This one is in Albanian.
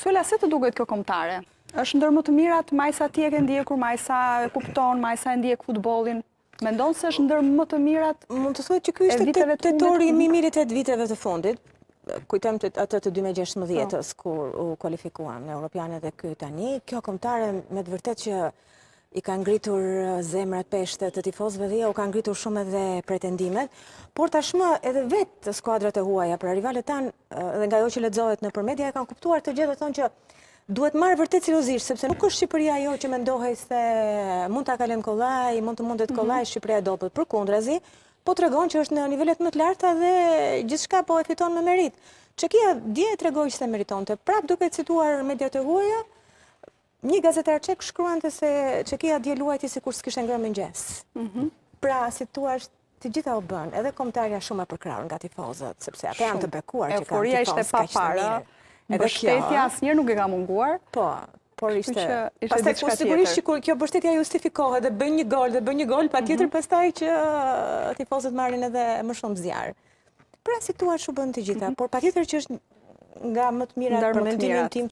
Suela, se të duket kjo kombëtare? Është ndër më të mirat, Majsa ti e ke ndjekur, Majsa e kupton, Majsa e ndjek futbollin. Mendon se është ndër më të mirat? Mund të thuhet që ky ishte tetori më i mirë i 8 viteve të fundit. Kujtojmë atë të 2016-s kur u kualifikuan në Europiane dhe ky tani. Kjo kombëtare me të vërtetë që i ka ngritur zemrat peshte të tifozëve dhe u ka ngritur shumë edhe pretendimet, por tashmë edhe vetë skuadrat e huaja, pra rivalet tanë, dhe nga ajo që lexohet nëpër media e kanë kuptuar të gjithë dhe thonë që duhet marrë vërtet seriozisht, sepse nuk është Shqipëria ajo që mendohej se mund ta kalojmë kollaj, mund të mundet kollaj, Shqipëria e dobët. Përkundrazi, po tregon që është në nivelet më të larta dhe gjithçka po e fiton me merit. Çekia dje tregoi që se meritonte. Prap duke cituar mediat e huaja, një gazetar çek shkruante se Çekia dje luajti sikur s'kishte ngrënë mëngjes. Pra, si thua, të gjitha u bën, edhe kombëtarja shumë e përkrahur nga tifozët, sepse ata janë të bekuar që kanë tifozë. Euforia ishte pa para. Mbështetja asnjëherë nuk e ka munguar. Po, por ishte. Pastaj sigurisht që kur kjo mbështetja justifikohet dhe bën një gol, patjetër pastaj që tifozët marrin edhe më shumë zjarr. Pra, si thua, u bën të gjitha, por patjetër që është nga më të mirat për mendimin tim